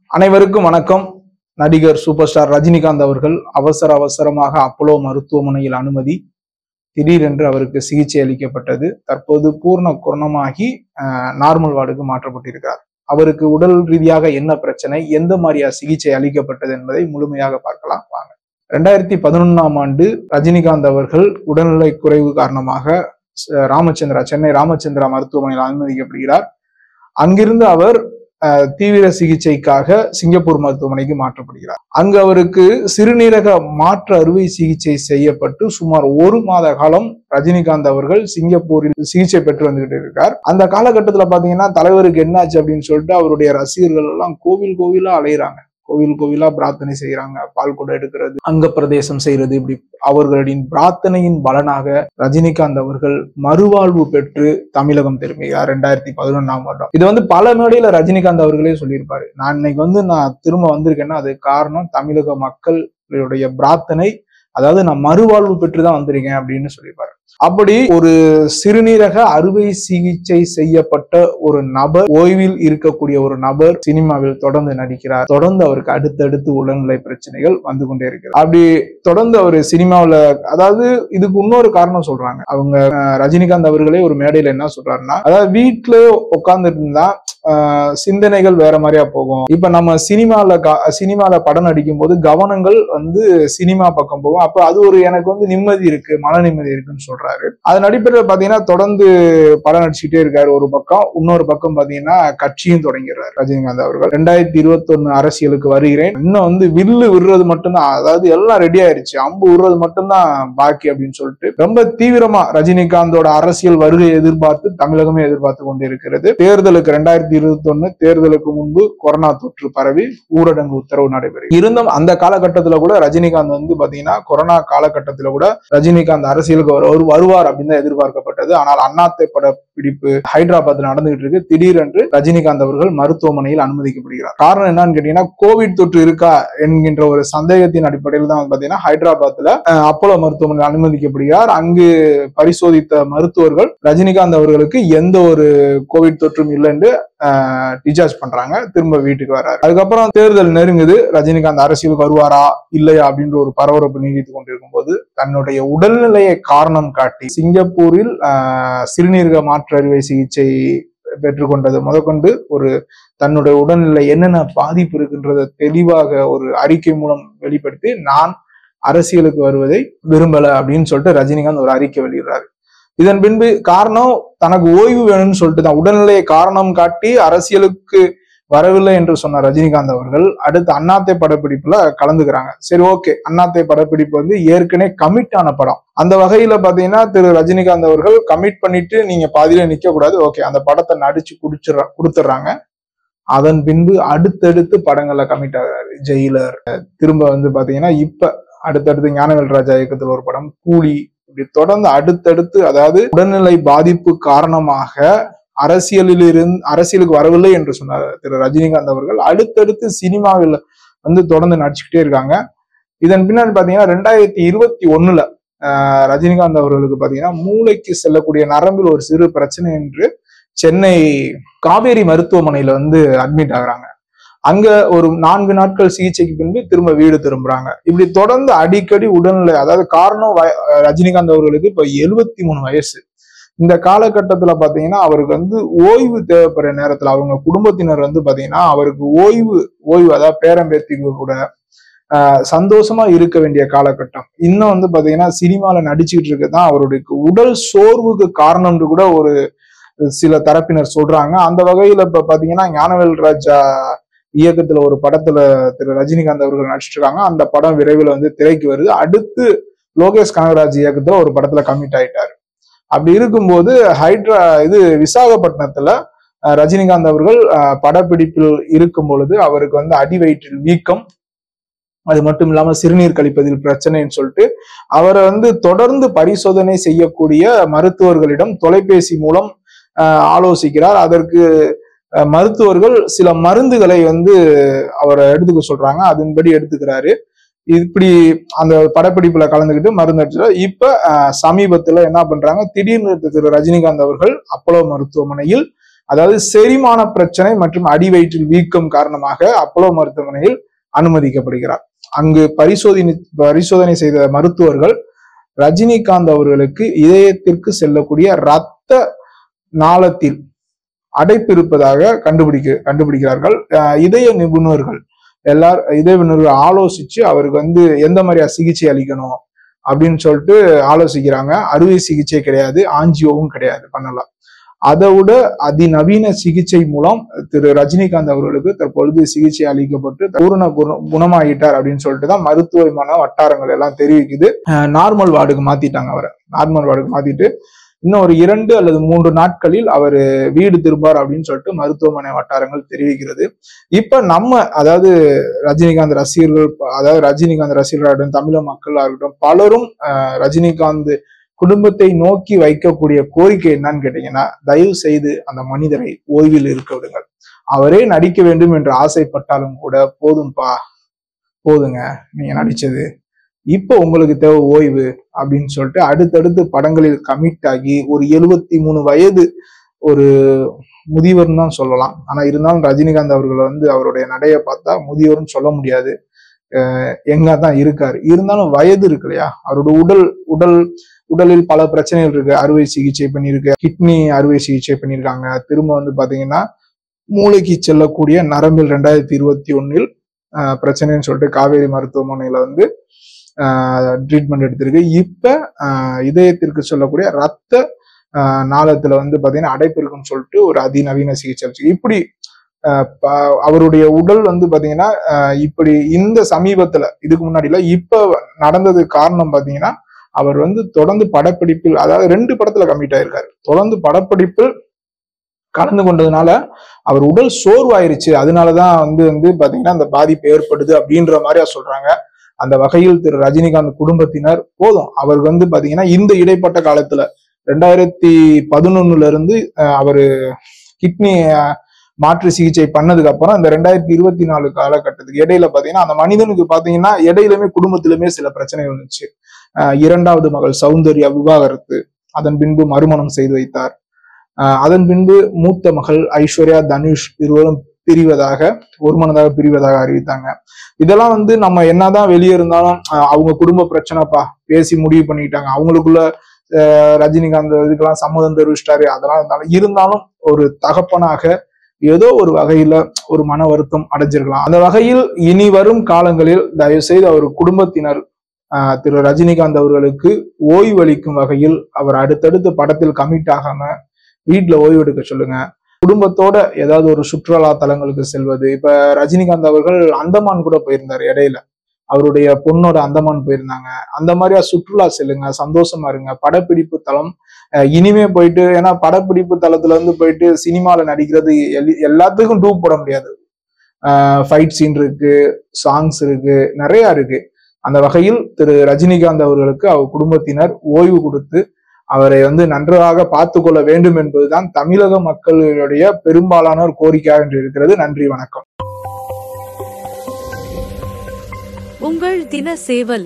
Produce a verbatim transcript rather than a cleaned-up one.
அனைவருக்கும் வணக்கம். நடிகர் சூப்பர் ஸ்டார் ரஜினிகாந்த் அவர்கள் அவசர அவசரமாக அப்போலோ மருத்துவமனையில் அனுமதி. திடீரென்று அவருக்கு சிகிச்சை அளிக்கப்பட்டது. தற்போது பூர்ண குணமாகி நார்மல் வார்டுக்கு மாற்றப்பட்டிருக்கிறார். அவருக்கு உடல் ரீதியாக என்ன பிரச்சனை, எந்த மாதிரியா சிகிச்சை அளிக்கப்பட்டது என்பதை முழுமையாக பார்க்கலாம் வாங்க. ரெண்டாயிரத்தி பதினொன்னாம் ஆண்டு ரஜினிகாந்த் அவர்கள் உடல்நிலை குறைவு காரணமாக ராமச்சந்திரா சென்னை ராமச்சந்திரா மருத்துவமனையில் அனுமதிக்கப்படுகிறார். அங்கிருந்து அவர் தீவிர சிகிச்சைக்காக சிங்கப்பூர் மருத்துவமனைக்கு மாற்றப்படுகிறார். அங்கு அவருக்கு சிறுநீரக மாற்று அறுவை சிகிச்சை செய்யப்பட்டு சுமார் ஒரு மாத காலம் ரஜினிகாந்த் அவர்கள் சிங்கப்பூரில் சிகிச்சை பெற்று வந்துகிட்டு இருக்கார். அந்த காலகட்டத்துல பாத்தீங்கன்னா தலைவருக்கு என்னாச்சு அப்படின்னு சொல்லிட்டு அவருடைய ரசிகர்கள் எல்லாம் கோவில் கோவிலா அலையிறாங்க. கோவில் கோவிலா பிரார்த்தனை செய்யறாங்க. பால் கூட எடுக்கிறது, அங்க பிரதேசம் செய்யறது, இப்படி அவர்களின் பிரார்த்தனையின் பலனாக ரஜினிகாந்த் அவர்கள் மறுவாழ்வு பெற்று தமிழகம் திரும்பினார் ரெண்டாயிரத்தி பதினொன்னாம் வருடம். இது வந்து பல மேடையில ரஜினிகாந்த் அவர்களே சொல்லியிருப்பாரு. நான் இன்னைக்கு வந்து நான் திரும்ப வந்திருக்கேன்னா அது காரணம் தமிழக மக்களுடைய பிரார்த்தனை, அதாவது நான் மறுவாழ்வு பெற்றுதான் வந்திருக்கேன் அப்படின்னு சொல்லியிருப்பாரு. அப்படி ஒரு சிறுநீரக அறுவை சிகிச்சை செய்யப்பட்ட ஒரு நபர், ஓய்வில் இருக்கக்கூடிய ஒரு நபர் சினிமாவில் தொடர்ந்து நடிக்கிறார். தொடர்ந்து அவருக்கு அடுத்தடுத்து உடல்நிலை பிரச்சனைகள் வந்து கொண்டே இருக்கிறது. அப்படி தொடர்ந்து அவர் சினிமாவில, அதாவது இதுக்கு இன்னொரு காரணம் சொல்றாங்க அவங்க. ரஜினிகாந்த் அவர்களே ஒரு மேடையில என்ன சொல்றாருன்னா, அதாவது வீட்டுல உட்கார்ந்துட்டு இருந்தா ஆஹ் சிந்தனைகள் வேற மாதிரியா போகும். இப்ப நம்ம சினிமால சினிமால படம் நடிக்கும் போது கவனங்கள் வந்து சினிமா பக்கம் போகும். அப்ப அது ஒரு எனக்கு வந்து நிம்மதி இருக்கு, மன நிம்மதி இருக்குன்னு சொல்றாரு. அதன் அடிப்படையில் பாத்தீங்கன்னா தொடர்ந்து படம் நடிச்சுக்கிட்டே இருக்காரு ஒரு பக்கம். இன்னொரு பக்கம் பாத்தீங்கன்னா கட்சியும் தொடங்கிறார் ரஜினிகாந்த் அவர்கள். ரெண்டாயிரத்தி இருபத்தி ஒண்ணு அரசியலுக்கு வருகிறேன், இன்னும் வந்து வில்லு விடுறது மட்டும்தான், அதாவது எல்லாம் ரெடி ஆயிருச்சு, அம்பு விடுறது மட்டும்தான் பாக்கி அப்படின்னு சொல்லிட்டு ரொம்ப தீவிரமா ரஜினிகாந்தோட அரசியல் வருகை எதிர்பார்த்து தமிழகமே எதிர்பார்த்து கொண்டு இருக்கிறது. தேர்தலுக்கு ரெண்டாயிரத்தி இருபத்தி ஒண்ணு தேர்தலுக்கு முன்பு கொரோனா தொற்று பரவி ஊரடங்கு உத்தரவு நடைபெறும். இருந்தும் அந்த காலகட்டத்துல கூட ரஜினிகாந்த் வந்து பாத்தீங்கன்னா கொரோனா காலகட்டத்துல கூட ரஜினிகாந்த் அரசியலுக்கு வருவார் அப்படின்னு தான் எதிர்பார்க்கப்பட்டது. ஆனால் அண்ணாத்தை படப்பிடிப்பு ஹைதராபாத்ல நடந்துகிட்டு இருக்கு. திடீரென்று ரஜினிகாந்த் அவர்கள் மருத்துவமனையில் அனுமதிக்கப்படுகிறார். காரணம் என்னன்னு கேட்டீங்கன்னா கோவிட் தொற்று இருக்கா என்கின்ற ஒரு சந்தேகத்தின் அடிப்படையில் தான் பாத்தீங்கன்னா ஹைதராபாத்ல அப்போலோ மருத்துவமனையில் அனுமதிக்கப்படுகிறார். அங்கு பரிசோதித்த மருத்துவர்கள் ரஜினிகாந்த் அவர்களுக்கு எந்த ஒரு கோவிட் தொற்றும் இல்லை என்று டிசார்ஜ் பண்றாங்க. திரும்ப வீட்டுக்கு வர்றாரு. அதுக்கப்புறம் தேர்தல் நெருங்குது. ரஜினிகாந்த் அரசியலுக்கு வருவாரா இல்லையா அப்படின்ற ஒரு பரபரப்பு நீடித்துக் கொண்டிருக்கும் போது தன்னுடைய உடல்நிலையை காரணம் காட்டி சிங்கப்பூரில் ஆஹ் சிறுநீரக மாற்று அறுவை சிகிச்சை பெற்றுக்கொண்டது முதற்கொண்டு ஒரு தன்னுடைய உடல்நிலை என்னென்ன பாதிப்பு இருக்குன்றத தெளிவாக ஒரு அறிக்கை மூலம் வெளிப்படுத்தி நான் அரசியலுக்கு வருவதை விரும்பல அப்படின்னு சொல்லிட்டு ரஜினிகாந்த் ஒரு அறிக்கை வெளியிடுறாரு. இதன் பின்பு காரணம் தனக்கு ஓய்வு வேணும்னு சொல்லிட்டு தான் உடல்நிலையை காரணம் காட்டி அரசியலுக்கு வரவில்லை என்று சொன்ன ரஜினிகாந்த் அவர்கள் அடுத்து அண்ணாத்தை படப்பிடிப்புல கலந்துக்கிறாங்க. சரி, ஓகே, அண்ணாத்தை படப்பிடிப்பு வந்து ஏற்கனவே கமிட் ஆன படம். அந்த வகையில பாத்தீங்கன்னா திரு ரஜினிகாந்த் அவர்கள் கமிட் பண்ணிட்டு நீங்க பாதியில நிக்க கூடாது, ஓகே, அந்த படத்தை நடிச்சு குடிச்சிடற கொடுத்துட்றாங்க. அதன் பின்பு அடுத்தடுத்து படங்கள்ல கமிட் ஆகிறாரு. ஜெயிலர், திரும்ப வந்து பாத்தீங்கன்னா இப்ப அடுத்தடுத்து ஞானவேல் ராஜா இயக்கத்தில் ஒரு படம், கூலி, இப்படி தொடர்ந்து அடுத்தடுத்து, அதாவது உடல்நிலை பாதிப்பு காரணமாக அரசியலில் இருந்து அரசியலுக்கு வரவில்லை என்று சொன்னார் திரு ரஜினிகாந்த் அவர்கள் அடுத்தடுத்து சினிமாவில் வந்து தொடர்ந்து நடிச்சுக்கிட்டே இருக்காங்க. இதன் பின்னாடி பாத்தீங்கன்னா ரெண்டாயிரத்தி இருபத்தி ஒண்ணுல ஆஹ் ரஜினிகாந்த் அவர்களுக்கு பாத்தீங்கன்னா மூளைக்கு செல்லக்கூடிய நரம்பில் ஒரு சிறு பிரச்சனை என்று சென்னை காவேரி மருத்துவமனையில வந்து அட்மிட் ஆகுறாங்க. அங்க ஒரு நான்கு நாட்கள் சிகிச்சைக்கு பின்பு திரும்ப வீடு திரும்புறாங்க. இப்படி தொடர்ந்து அடிக்கடி உடல்நிலை, அதாவது காரணம் ரஜினிகாந்த் அவர்களுக்கு இப்ப எழுபத்தி மூணு வயசு. இந்த காலகட்டத்துல பாத்தீங்கன்னா அவருக்கு வந்து ஓய்வு தேவைப்படுற நேரத்துல அவங்க குடும்பத்தினர் வந்து பாத்தீங்கன்னா அவருக்கு ஓய்வு ஓய்வு அதாவது பேரம்பேத்திக்கு கூட ஆஹ் சந்தோஷமா இருக்க வேண்டிய காலகட்டம். இன்னும் வந்து பாத்தீங்கன்னா சினிமால நடிச்சுக்கிட்டு இருக்கதான் அவருடைய உடல் சோர்வுக்கு காரணம்னு கூட ஒரு சில தரப்பினர் சொல்றாங்க. அந்த வகையில இப்ப பாத்தீங்கன்னா ஞானவேல் ராஜா இயக்கத்துல ஒரு படத்துல திரு ரஜினிகாந்த் அவர்கள் நடிச்சிட்டு இருக்காங்க. அந்த படம் விரைவில் வந்து திரைக்கு வருது. அடுத்து லோகேஷ் கனகராஜ் இயக்கத்துல ஒரு படத்துல கமிட் ஆயிட்டாரு. அப்படி இருக்கும்போது ஹைட்ரா இது விசாகப்பட்டினத்துல ரஜினிகாந்த் அவர்கள் படப்பிடிப்பில் இருக்கும் பொழுது அவருக்கு வந்து அடி வயிற்றில் வீக்கம், அது மட்டும் இல்லாம சிறுநீர் கழிப்பதில் பிரச்சனைன்னு சொல்லிட்டு அவரை வந்து தொடர்ந்து பரிசோதனை செய்யக்கூடிய மருத்துவர்களிடம் தொலைபேசி மூலம் ஆஹ் ஆலோசிக்கிறார். அதற்கு மருத்துவர்கள் சில மருந்துகளை வந்து அவரை எடுத்துக்க சொல்றாங்க. அதன்படி எடுத்துக்கிறாரு. இப்படி அந்த படப்பிடிப்புல கலந்துக்கிட்டு மருந்து அடிச்சு இப்ப சமீபத்துல என்ன பண்றாங்க, திடீர்னு திரு ரஜினிகாந்த் அவர்கள் அப்போலோ மருத்துவமனையில் அதாவது செரிமான பிரச்சனை மற்றும் அடிவயிற்றில் வீக்கம் காரணமாக அப்போலோ மருத்துவமனையில் அனுமதிக்கப்படுகிறார். அங்கு பரிசோதனை பரிசோதனை செய்த மருத்துவர்கள் ரஜினிகாந்த் அவர்களுக்கு இதயத்திற்கு செல்லக்கூடிய இரத்த நாளத்தில் அடைப்பு இருப்பதாக கண்டுபிடிக்க கண்டுபிடிக்கிறார்கள். இதய நிபுணர்கள் எல்லாரும் இதய நிபுணர்கள் ஆலோசிச்சு அவருக்கு வந்து எந்த மாதிரியா சிகிச்சை அளிக்கணும் அப்படின்னு சொல்லிட்டு ஆலோசிக்கிறாங்க. அறுவை சிகிச்சை கிடையாது, ஆஞ்சியோவும் கிடையாது, பண்ணலாம். அதை விட அதிநவீன சிகிச்சை மூலம் திரு ரஜினிகாந்த் அவர்களுக்கு தற்பொழுது சிகிச்சை அளிக்கப்பட்டு பூரண குண குணமாகிட்டார் அப்படின்னு சொல்லிட்டு தான் மருத்துவமான வட்டாரங்கள் எல்லாம் தெரிவிக்குது. நார்மல் வார்டுக்கு மாத்திட்டாங்க அவரை. நார்மல் வார்டுக்கு மாத்திட்டு இன்னும் ஒரு இரண்டு அல்லது மூன்று நாட்களில் அவர் வீடு திரும்பார் அப்படின்னு சொல்லிட்டு மருத்துவமனை வட்டாரங்கள் தெரிவிக்கிறது. இப்ப நம்ம அதாவது ரஜினிகாந்த் ரசிகர்கள், அதாவது ரஜினிகாந்த் ரசிகர்களாகட்டும், தமிழக மக்களா இருக்கட்டும், பலரும் ரஜினிகாந்த் குடும்பத்தை நோக்கி வைக்கக்கூடிய கோரிக்கை என்னன்னு கேட்டீங்கன்னா, தயவு செய்து அந்த மனிதரை ஓய்வில் இருக்க விடுங்கள். அவரே நடிக்க வேண்டும் என்று ஆசைப்பட்டாலும் கூட போதும்பா, போதுங்க நீங்க நடிச்சது, இப்ப உங்களுக்கு தேவை ஓய்வு அப்படின்னு சொல்லிட்டு அடுத்தடுத்து படங்களில் கமிட் ஆகி ஒரு எழுபத்தி மூணு வயது ஒரு முதியவர்னு தான் சொல்லலாம். ஆனா இருந்தாலும் ரஜினிகாந்த் அவர்கள் வந்து அவருடைய நடைய பார்த்தா முதியவர்னு சொல்ல முடியாது, எங்க தான் இருக்காரு. இருந்தாலும் வயது இருக்கு இல்லையா, அவரோட உடல் உடல் உடலில் பல பிரச்சனைகள் இருக்கு. அறுவை சிகிச்சை பண்ணியிருக்கு, கிட்னி அறுவை சிகிச்சை பண்ணியிருக்காங்க. திரும்ப வந்து பாத்தீங்கன்னா மூளைக்கு செல்லக்கூடிய நரம்பில் ரெண்டாயிரத்தி இருபத்தி ஒன்னில் அஹ் பிரச்சனைன்னு சொல்லிட்டு காவேரி மருத்துவமனையில வந்து ஆஹ் ட்ரீட்மெண்ட் எடுத்திருக்கு. இப்ப ஆஹ் இதயத்திற்கு சொல்லக்கூடிய ரத்த ஆஹ் நாளத்துல வந்து பாத்தீங்கன்னா அடைப்பு இருக்குன்னு சொல்லிட்டு ஒரு அதிநவீன சிகிச்சை வச்சு இப்படி ஆஹ் அவருடைய உடல் வந்து பாத்தீங்கன்னா ஆஹ் இப்படி இந்த சமீபத்துல இதுக்கு முன்னாடில இப்ப நடந்தது காரணம் பாத்தீங்கன்னா அவர் வந்து தொடர்ந்து படப்பிடிப்பில், அதாவது ரெண்டு படத்துல கமிட் ஆயிருக்காரு, தொடர்ந்து படப்பிடிப்பில் கலந்து கொண்டதுனால அவர் உடல் சோர்வாயிருச்சு. அதனாலதான் வந்து வந்து பாத்தீங்கன்னா அந்த பாதிப்பு ஏற்படுது அப்படின்ற மாதிரியா சொல்றாங்க. அந்த வகையில் திரு ரஜினிகாந்த் குடும்பத்தினர் போதும், அவருக்கு வந்து பாத்தீங்கன்னா இந்த இடைப்பட்ட காலத்துல ரெண்டாயிரத்தி பதினொன்னுல இருந்து அவரு கிட்னி மாற்று சிகிச்சை பண்ணதுக்கு அப்புறம் இந்த ரெண்டாயிரத்தி இருபத்தி நாலு காலகட்டத்துக்கு இடையில பாத்தீங்கன்னா அந்த மனிதனுக்கு பாத்தீங்கன்னா இடையிலுமே குடும்பத்திலுமே சில பிரச்சனை வந்துச்சு. அஹ் இரண்டாவது மகள் சௌந்தர்யா விவாகரத்து, அதன் பின்பு மறுமணம் செய்து வைத்தார். அஹ் அதன் பின்பு மூத்த மகள் ஐஸ்வர்யா தனுஷ் இருவரும் பிரிவதாக ஒரு மனதாக பிரிவதாக அறிவித்தாங்க. இதெல்லாம் வந்து நம்ம என்னதான் வெளியே இருந்தாலும் அவங்க குடும்ப பிரச்சனைப்பா பேசி முடிவு பண்ணிட்டாங்க, அவங்களுக்குள்ள ரஜினிகாந்த் இதுக்கெல்லாம் சம்மதம் தெரிவிச்சிட்டாரு, அதெல்லாம் இருந்தாலும் இருந்தாலும் ஒரு தகப்பனாக ஏதோ ஒரு வகையில ஒரு மன வருத்தம் அடைஞ்சிருக்கலாம். அந்த வகையில் இனி வரும் காலங்களில் தயவு செய்து அவர் குடும்பத்தினர் ஆஹ் திரு ரஜினிகாந்த் அவர்களுக்கு ஓய்வளிக்கும் வகையில் அவர் அடுத்தடுத்து படத்தில் கமிட் ஆகாம வீட்டுல ஓய்வு எடுக்க சொல்லுங்க. குடும்பத்தோட ஏதாவது ஒரு சுற்றுலா தலங்களுக்கு செல்வது, இப்ப ரஜினிகாந்த் அவர்கள் அந்தமான் கூட போயிருந்தாரு இடையில, அவருடைய பொண்ணோட அந்தமான் போயிருந்தாங்க. அந்த மாதிரியா சுற்றுலா செல்லுங்க, சந்தோஷமா இருங்க. படப்பிடிப்பு தளம் இனிமே போயிட்டு, ஏன்னா படப்பிடிப்பு தளத்துல இருந்து போயிட்டு சினிமால நடிக்கிறது எல்லாத்துக்கும் டூப் போட முடியாது. ஆஹ் ஃபைட் சீன் இருக்கு, சாங்ஸ் இருக்கு, நிறைய இருக்கு. அந்த வகையில் திரு ரஜினிகாந்த் அவர்களுக்கு அவர் குடும்பத்தினர் ஓய்வு கொடுத்து அவரை வந்து நன்றாக பார்த்து கொள்ள வேண்டும் என்பதுதான் தமிழக மக்களுடைய பெரும்பாலானோர் கோரிக்கையாக என்று இருக்கிறது. நன்றி, வணக்கம். உங்கள் தின சேவல்.